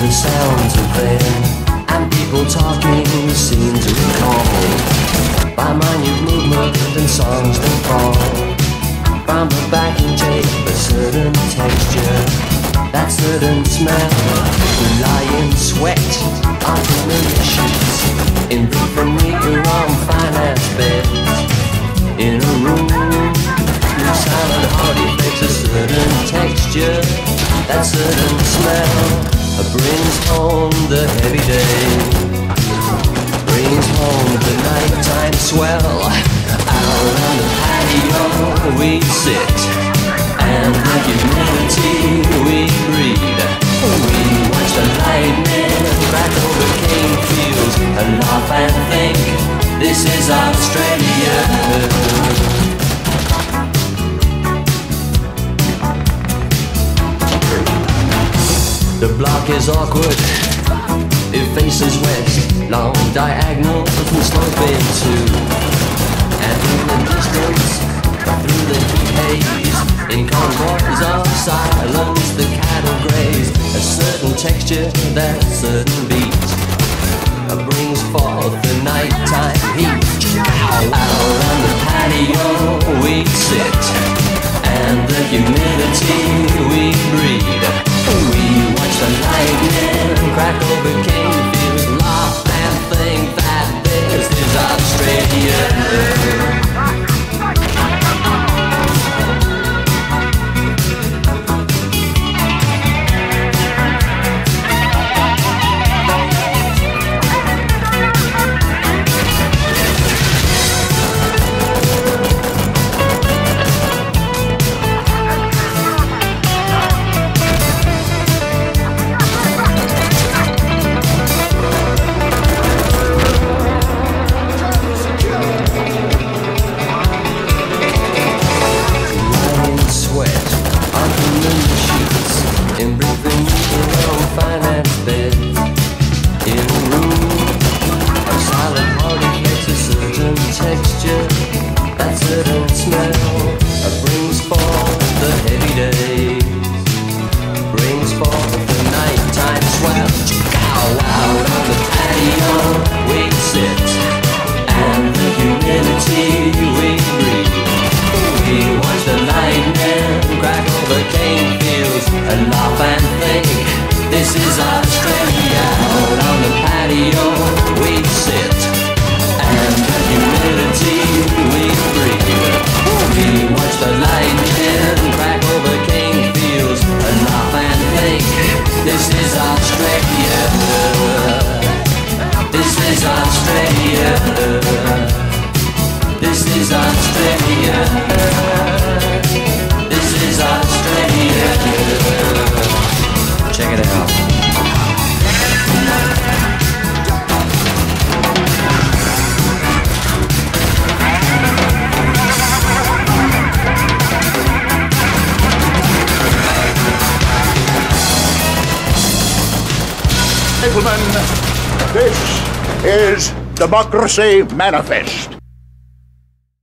the sounds of them, and people talking seem to recall by minute movement and songs that fall from the backing tape, a certain texture, that certain smell. We lie in sweat on familiar sheets, in different meter on finance beds, in a room with silent heart effects, a certain texture, that certain smell brings home the heavy day, brings home the nighttime swell. Out on the patio we sit, and the humidity we breathe. We watch the lightning crackle the cane fields and laugh and think, this is Australia. The block is awkward, it faces west, long diagonal from sloping too. And in the distance, through the heat haze, in convoys of silence the cattle graze. A certain texture, that certain beat brings forth the nighttime heat. Out on the patio we sit, and the humidity we breathe. We watch the lightning crackle the cane fields, laugh and think that this is Australia. This is Australia. Out on the patio we sit, and the humidity we breathe. We watch the lightning crackle the cane fields and laugh and think, this is Australia. This is Australia. This is Australia. This is Australia. Check it out. Gentlemen, this is Democracy Manifest.